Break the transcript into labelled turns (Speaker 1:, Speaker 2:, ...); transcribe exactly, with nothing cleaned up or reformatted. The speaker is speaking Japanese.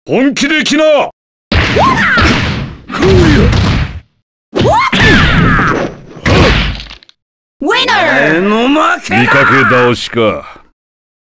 Speaker 1: 本気で来な。
Speaker 2: ウィナーの負けだ。
Speaker 1: 見かけ倒しか。